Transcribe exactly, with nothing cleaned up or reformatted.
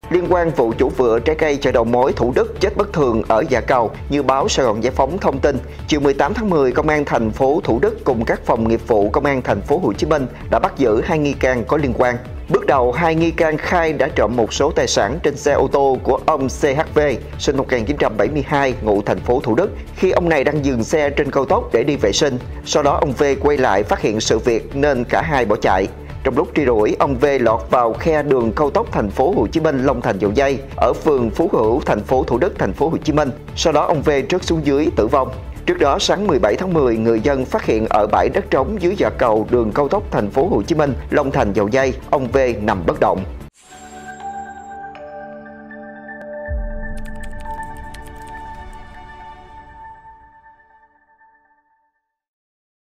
Liên quan vụ chủ vựa trái cây chợ đầu mối Thủ Đức chết bất thường ở Dạ Cầu, như báo Sài Gòn Giải phóng thông tin, chiều mười tám tháng mười, Công an thành phố Thủ Đức cùng các phòng nghiệp vụ Công an thành phố Hồ Chí Minh đã bắt giữ hai nghi can có liên quan. Bước đầu, hai nghi can khai đã trộm một số tài sản trên xe ô tô của ông xê hát vê, sinh năm một nghìn chín trăm bảy mươi hai, ngụ thành phố Thủ Đức, khi ông này đang dừng xe trên cao tốc để đi vệ sinh. Sau đó ông V quay lại phát hiện sự việc nên cả hai bỏ chạy. Trong lúc truy đuổi, ông V lọt vào khe đường cao tốc thành phố Hồ Chí Minh Long Thành Dầu Giây ở phường Phú Hữu, thành phố Thủ Đức, thành phố Hồ Chí Minh. Sau đó ông V rớt xuống dưới tử vong. Trước đó, sáng mười bảy tháng mười, người dân phát hiện ở bãi đất trống dưới Dạ Cầu đường cao tốc thành phố Hồ Chí Minh Long Thành Dầu Giây, ông V nằm bất động.